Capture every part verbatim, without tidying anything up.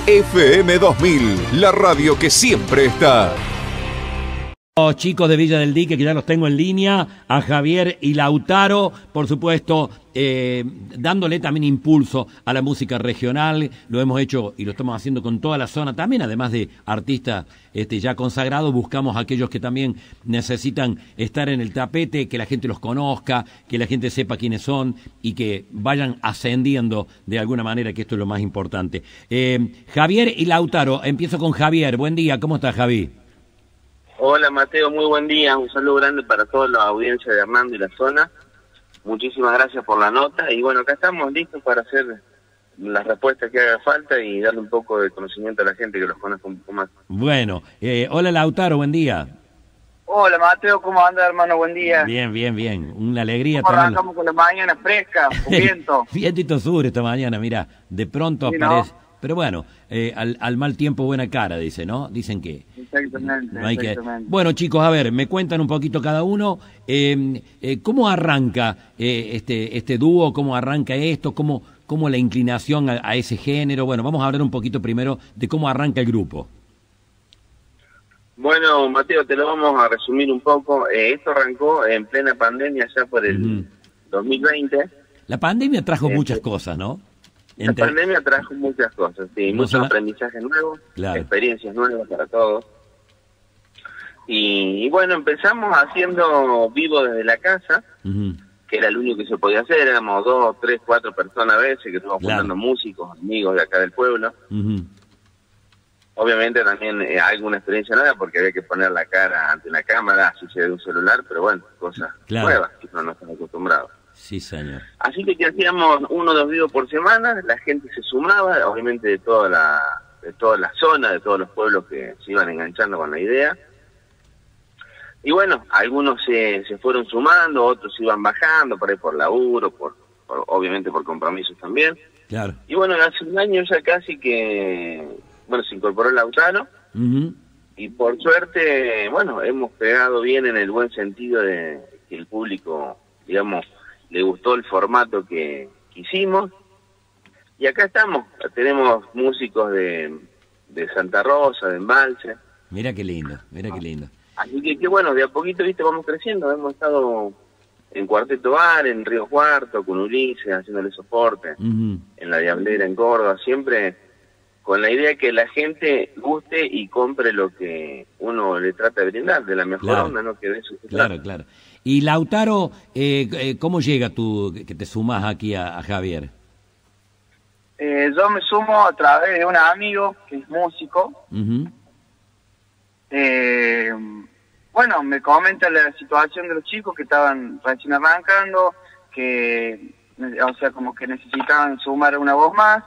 F M dos mil, la radio que siempre está. Los chicos de Villa del Dique, que ya los tengo en línea, a Javier y Lautaro, por supuesto, eh, dándole también impulso a la música regional. Lo hemos hecho y lo estamos haciendo con toda la zona. También, además de artistas este, ya consagrados, buscamos a aquellos que también necesitan estar en el tapete, que la gente los conozca, que la gente sepa quiénes son y que vayan ascendiendo de alguna manera, que esto es lo más importante. Eh, Javier y Lautaro, empiezo con Javier. Buen día, ¿cómo estás, Javi? Hola Mateo, muy buen día, un saludo grande para toda la audiencia de Hernando y la zona. Muchísimas gracias por la nota y bueno, acá estamos listos para hacer las respuestas que haga falta y darle un poco de conocimiento a la gente que los conozca un poco más. Bueno, eh, hola Lautaro, buen día. Hola Mateo, ¿cómo anda hermano? Buen día. Bien, bien, bien, una alegría. ¿Cómo arrancamos con la mañana fresca, con viento? Vientito sur esta mañana, mira, de pronto sí, aparece... ¿no? Pero bueno, eh, al, al mal tiempo buena cara, dice, ¿no? Dicen que... Exactamente, no hay exactamente. Que... Bueno, chicos, a ver, me cuentan un poquito cada uno. Eh, eh, ¿Cómo arranca eh, este este dúo? ¿Cómo arranca esto? ¿Cómo, cómo la inclinación a, a ese género? Bueno, vamos a hablar un poquito primero de cómo arranca el grupo. Bueno, Mateo, te lo vamos a resumir un poco. Eh, esto arrancó en plena pandemia, ya por el uh-huh. dos mil veinte. La pandemia trajo eh, muchas cosas, ¿no? La Entre... pandemia trajo muchas cosas, sí, no muchos sola... aprendizajes nuevos, claro. experiencias nuevas para todos. Y, y bueno, empezamos haciendo vivo desde la casa, uh-huh. que era lo único que se podía hacer, éramos dos, tres, cuatro personas a veces, que estábamos claro. juntando músicos, amigos de acá del pueblo. Uh-huh. Obviamente también eh, alguna experiencia nueva, porque había que poner la cara ante la cámara, así sea de un celular, pero bueno, cosas claro. nuevas, que no nos están acostumbrados. Sí, señor. Así que, que hacíamos uno o dos videos por semana, la gente se sumaba, obviamente de toda la de toda la zona, de todos los pueblos que se iban enganchando con la idea. Y bueno, algunos se, se fueron sumando, otros iban bajando, por ahí por laburo, por, por obviamente por compromisos también. Claro. Y bueno, hace un año ya casi que, bueno, se incorporó el Lautaro, uh-huh. y por suerte, bueno, hemos pegado bien en el buen sentido de que el público, digamos, le gustó el formato que, que hicimos, y acá estamos, tenemos músicos de, de Santa Rosa, de Embalse. Mira qué lindo, mira qué lindo. Así que, que bueno, de a poquito, viste, vamos creciendo, hemos estado en Cuarteto Bar, en Río Cuarto, con Ulises, haciéndole soporte, uh-huh. en La Diablera, en Córdoba, siempre con la idea que la gente guste y compre lo que uno le trata de brindar, de la mejor claro. onda, ¿no? Que de eso se Claro, trata. claro. Y Lautaro, eh, eh, ¿cómo llega tú, que te sumas aquí a, a Javier? Eh, yo me sumo a través de un amigo que es músico. Uh-huh. eh, bueno, me comenta la situación de los chicos que estaban recién arrancando, que, o sea, como que necesitaban sumar una voz más.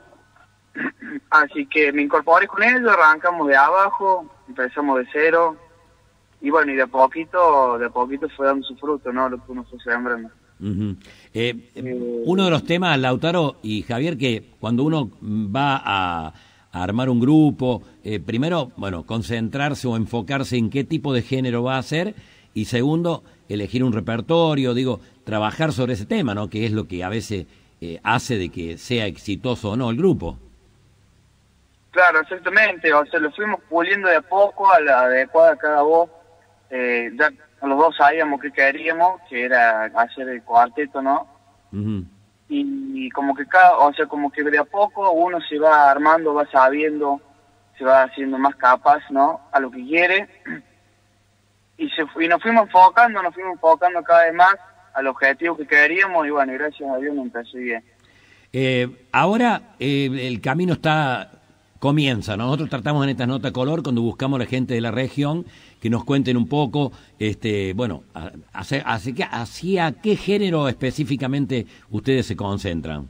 Así que me incorporé con ellos, arrancamos de abajo, empezamos de cero. Y bueno, y de a poquito, de a poquito fue dando su fruto, ¿no? Lo que uno fue sembrando. Uh-huh. eh, eh, uno de los temas, Lautaro y Javier, que cuando uno va a, a armar un grupo, eh, primero, bueno, concentrarse o enfocarse en qué tipo de género va a hacer, y segundo, elegir un repertorio, digo, trabajar sobre ese tema, ¿no? Que es lo que a veces eh, hace de que sea exitoso o no el grupo. Claro, exactamente, o sea, lo fuimos puliendo de a poco a la adecuada a cada voz. Eh, ya los dos sabíamos que queríamos, que era hacer el cuarteto, ¿no? Uh-huh. Y, y como que cada, o sea, como que de a poco uno se va armando, va sabiendo, se va haciendo más capaz, ¿no? A lo que quiere. Y, se, y nos fuimos enfocando, nos fuimos enfocando cada vez más al objetivo que queríamos, y bueno, gracias a Dios me empezó bien. Eh, ahora eh, el camino está... comienza, nosotros tratamos en esta nota color cuando buscamos a la gente de la región que nos cuenten un poco, este, bueno, hacia, hacia, hacia qué género específicamente ustedes se concentran.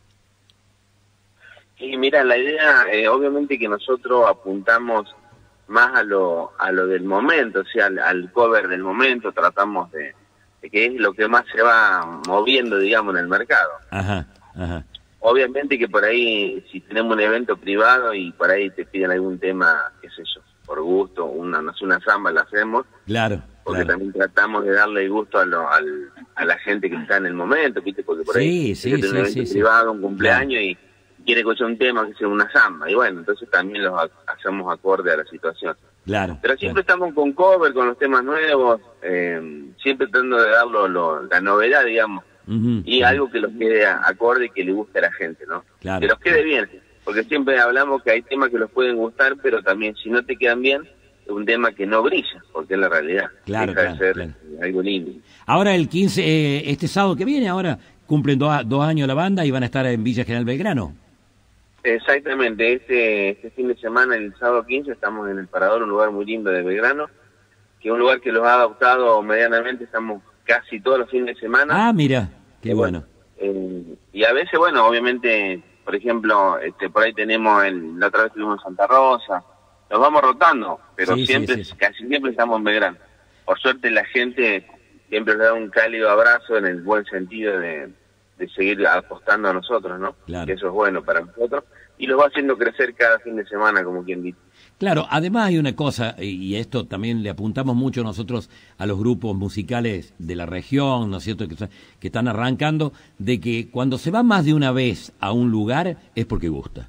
Y mira, la idea, eh, obviamente que nosotros apuntamos más a lo a lo del momento, o sea, al, al cover del momento, tratamos de, de que es lo que más se va moviendo, digamos, en el mercado. Ajá, ajá. Obviamente que por ahí, si tenemos un evento privado y por ahí te piden algún tema, qué sé yo, por gusto, una, no sé, una samba la hacemos. Claro. Porque claro. también tratamos de darle gusto a, lo, al, a la gente que está en el momento, ¿viste? Porque por sí, ahí sí, tiene sí, un evento sí, privado, sí. un cumpleaños, claro. y quiere escuchar un tema que sea una samba, y bueno, entonces también los hacemos acorde a la situación. Claro. Pero siempre claro. estamos con cover, con los temas nuevos, eh, siempre tratando de dar lo, lo, la novedad, digamos, Uh-huh. y algo que los quede acorde y que le guste a la gente, ¿no? Claro. Que los quede bien, porque siempre hablamos que hay temas que los pueden gustar, pero también si no te quedan bien, es un tema que no brilla, porque es la realidad. Claro, Deja claro, de ser claro. algo lindo. Ahora el quince, eh, este sábado que viene, ahora cumplen do, dos años la banda y van a estar en Villa General Belgrano. Exactamente, este, este fin de semana, el sábado quince, estamos en el Parador, un lugar muy lindo de Belgrano, que es un lugar que los ha adoptado medianamente, estamos casi todos los fines de semana. Ah, mira, qué bueno. Eh, y a veces, bueno, obviamente, por ejemplo, este, por ahí tenemos, el, la otra vez estuvimos en Santa Rosa, nos vamos rotando, pero Sí, siempre, sí, sí. casi siempre estamos en Belgrano. Por suerte la gente siempre nos da un cálido abrazo en el buen sentido de, de seguir apostando a nosotros, ¿no? Claro. Que eso es bueno para nosotros, y los va haciendo crecer cada fin de semana, como quien dice. Claro, además hay una cosa, y esto también le apuntamos mucho nosotros a los grupos musicales de la región, ¿no es cierto?, que, que están arrancando, de que cuando se va más de una vez a un lugar es porque gusta.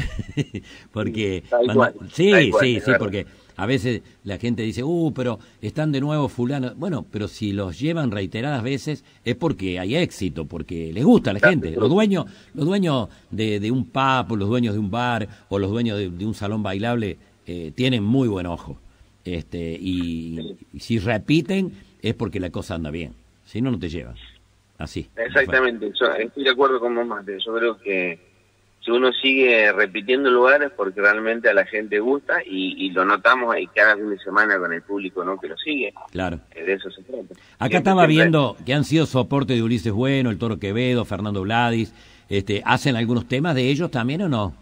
porque Tal manda- cual, sí, tal cual, sí, es sí, verdad. porque a veces la gente dice, uh, pero están de nuevo fulano. Bueno, pero si los llevan reiteradas veces es porque hay éxito, porque les gusta a la Claro, gente. pero- Los dueños, los dueños de, de un pub, o los dueños de un bar, o los dueños de, de un salón bailable, eh, tienen muy buen ojo. Este, y, y si repiten es porque la cosa anda bien. Si no, no te llevan. Así. Exactamente, yo estoy de acuerdo con vos, Mate. Yo creo que si uno sigue repitiendo lugares porque realmente a la gente gusta y, y lo notamos ahí cada fin de semana con el público, ¿no?, que lo sigue. Claro. Eh, De eso se trata. Acá Siempre, estaba siempre. viendo que han sido soporte de Ulises Bueno, el Toro Quevedo, Fernando Vladis. Este, ¿hacen algunos temas de ellos también o no?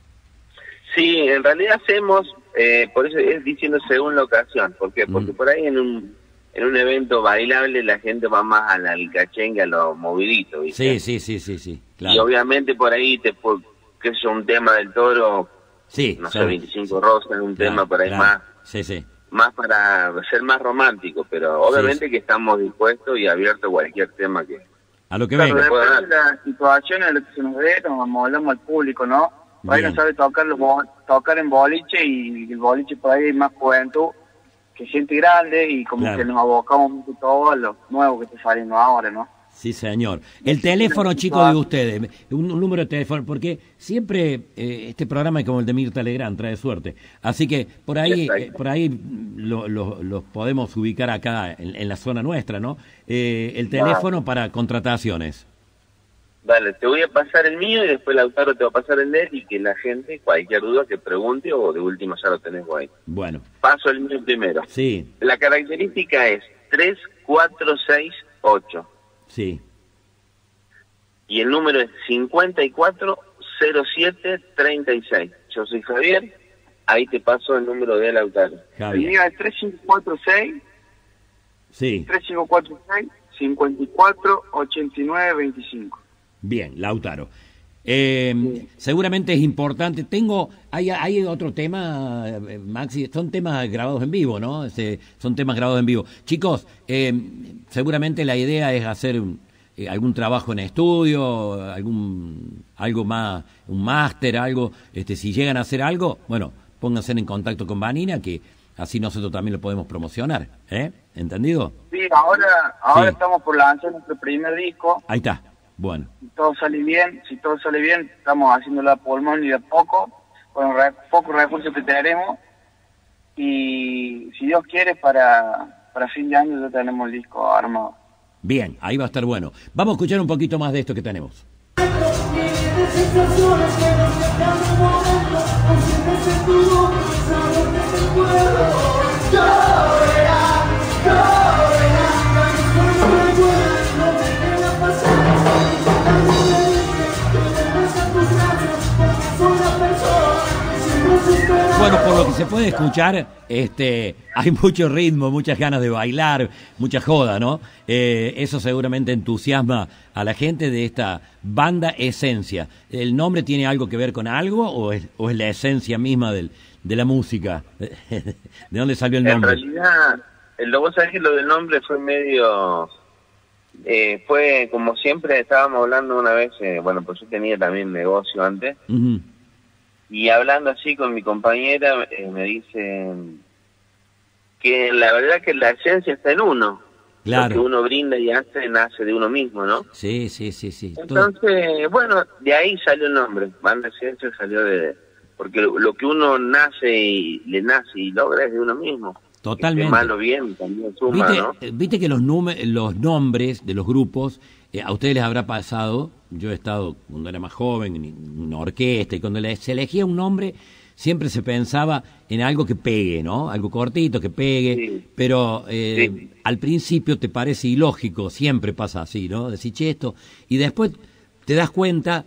Sí, en realidad hacemos, eh, por eso es diciendo según la ocasión. ¿Por qué? Porque Mm. por ahí en un en un evento bailable la gente va más a la alcachenga, a lo movidito, ¿viste? Sí, sí, sí, sí, sí. Y Claro. obviamente por ahí, te po- que es un tema del Toro, Sí, no sé, son- veinticinco rosas, un claro, tema por ahí claro. más, Sí, sí. más para ser más romántico, pero obviamente Sí, sí. que estamos dispuestos y abiertos a cualquier tema que... A lo que Claro, venga. depende de la situación en la que se nos dé, nos amoldamos al público, ¿no? Por ahí Bien. no sabe tocar, los bo- tocar en boliche y el boliche por ahí hay más juventud que gente grande y como Claro. que nos abocamos mucho todo a lo nuevo que está saliendo ahora, ¿no? Sí, señor. El teléfono, chicos, de ustedes, un, un número de teléfono, porque siempre eh, este programa es como el de Mirta Legrand, trae suerte. Así que por ahí Exacto. eh, por ahí lo- lo- los podemos ubicar acá en, en la zona nuestra, ¿no? Eh, el teléfono para contrataciones. Dale, te voy a pasar el mío y después Lautaro te va a pasar el de él y que la gente, cualquier duda que pregunte o de última ya lo tenés vos ahí. Bueno, Paso el mío primero. sí, La característica es tres cuatro seis ocho sí. y el número es cincuenta y cuatro cero siete treinta y seis. Yo soy Javier, ahí te paso el número de Lautaro. El Javier. mío es tres cinco cuatro seis, Sí, tres cinco cuatro seis, cincuenta y cuatro ochenta y nueve veinticinco. bien, Lautaro. Eh, seguramente es importante. Tengo, hay, hay otro tema, eh, Maxi, son temas grabados en vivo, ¿no? Este, son temas grabados en vivo. Chicos, eh, seguramente la idea es hacer un- eh, algún trabajo en estudio, algún algo más, un máster, algo. Este, si llegan a hacer algo, bueno, pónganse en contacto con Vanina, que así nosotros también lo podemos promocionar, ¿eh? ¿Entendido? Sí, ahora, ahora Sí. estamos por lanzar nuestro primer disco. Ahí está. Bueno, Si todo sale bien, si todo sale bien, estamos haciéndolo a pulmón y de a poco, con los re- pocos recursos que tenemos. Y si Dios quiere, para, para fin de año ya tenemos el disco armado. bien, ahí va a estar bueno. Vamos a escuchar un poquito más de esto que tenemos. Bueno, por lo que se puede escuchar, este, hay mucho ritmo, muchas ganas de bailar, mucha joda, ¿no? Eh, eso seguramente entusiasma a la gente de esta banda Esencia. ¿El nombre tiene algo que ver con algo o es, o es la esencia misma del, de la música? ¿De dónde salió el En nombre? realidad, el, vos sabés que lo del nombre fue medio Eh, fue como siempre, estábamos hablando una vez, eh, bueno, pues yo tenía también negocio antes, Uh-huh. y hablando así con mi compañera, eh, me dice que la verdad que la esencia está en uno. Claro. Lo que uno brinda y hace, nace de uno mismo, ¿no? Sí, sí, sí, sí. Todo- Entonces, bueno, de ahí salió el nombre, Banda Esencia salió de... Porque lo, lo que uno nace y le nace y logra es de uno mismo. Totalmente. Esté mal o bien, también suma, ¿Viste, ¿no? eh, viste que los, nume- los nombres de los grupos, eh, a ustedes les habrá pasado, yo he estado cuando era más joven en una orquesta, y cuando le- se elegía un nombre, siempre se pensaba en algo que pegue, ¿no? Algo cortito, que pegue, Sí. pero eh, Sí. al principio te parece ilógico, siempre pasa así, ¿no? Decís, che, esto, y después te das cuenta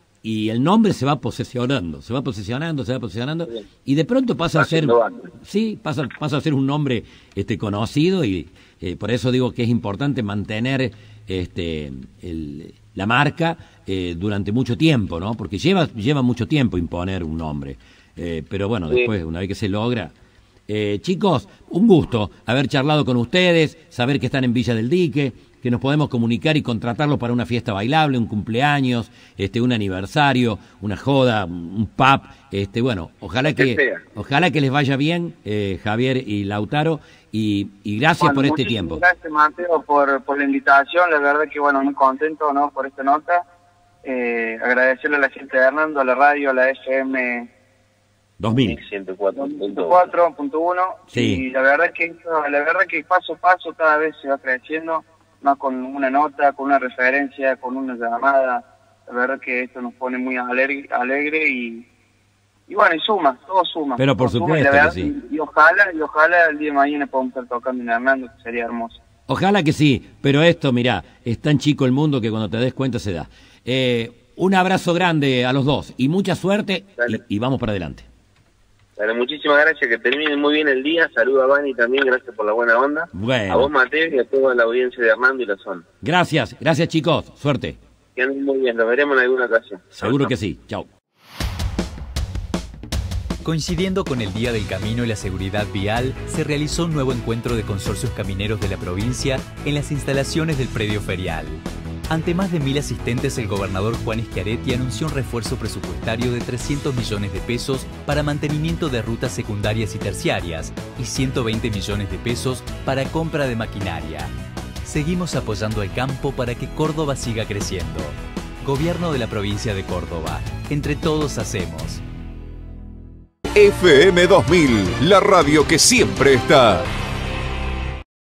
y el nombre se va posesionando, se va posesionando, se va posesionando, Sí. y de pronto pasa a ser, Haciendo banda. sí, pasa, pasa a ser un nombre este conocido, y eh, por eso digo que es importante mantener este el, la marca eh, durante mucho tiempo, ¿no? Porque lleva lleva mucho tiempo imponer un nombre, eh, pero bueno, Sí. después, una vez que se logra. Eh, chicos, un gusto haber charlado con ustedes, saber que están en Villa del Dique, que nos podemos comunicar y contratarlos para una fiesta bailable, un cumpleaños, este, un aniversario, una joda, un pub, este, bueno, ojalá Que que, sea. ojalá que les vaya bien, eh, Javier y Lautaro, y, y gracias Bueno, por este muchísimas tiempo. Gracias, Mateo, por, por la invitación. La verdad que, bueno, muy contento, ¿no?, por esta nota. Eh, agradecerle a la gente de Hernando, a la radio, a la F M dos mil. ciento cuatro punto uno. cuatro punto uno. Sí. Y la verdad que esto- la verdad que paso a paso cada vez se va creciendo, más con una nota, con una referencia, con una llamada. La verdad que esto nos pone muy alegre, alegre y, y bueno, y suma, todo suma. Pero por Todo suma, y supuesto la verdad- que sí. Y, y ojalá, y ojalá el día de mañana podamos estar tocando en Hernando, que sería hermoso. Ojalá que sí, pero esto, mirá, es tan chico el mundo que cuando te des cuenta se da. Eh, un abrazo grande a los dos y mucha suerte, Dale. y, y vamos para adelante. Dale, muchísimas gracias, que terminen muy bien el día. Saludo a Vani también, gracias por la buena onda. Bueno. A vos, Mateo, y a toda la audiencia de Hernando y la zona. Gracias, gracias chicos, suerte. Que anden muy bien, los veremos en alguna ocasión. Seguro Chau, que chau. sí, chao. Coincidiendo con el Día del Camino y la Seguridad Vial, se realizó un nuevo encuentro de consorcios camineros de la provincia en las instalaciones del predio ferial. Ante más de mil asistentes, el gobernador Juan Schiaretti anunció un refuerzo presupuestario de trescientos millones de pesos para mantenimiento de rutas secundarias y terciarias y ciento veinte millones de pesos para compra de maquinaria. Seguimos apoyando al campo para que Córdoba siga creciendo. Gobierno de la provincia de Córdoba. Entre todos hacemos. F M dos mil, la radio que siempre está.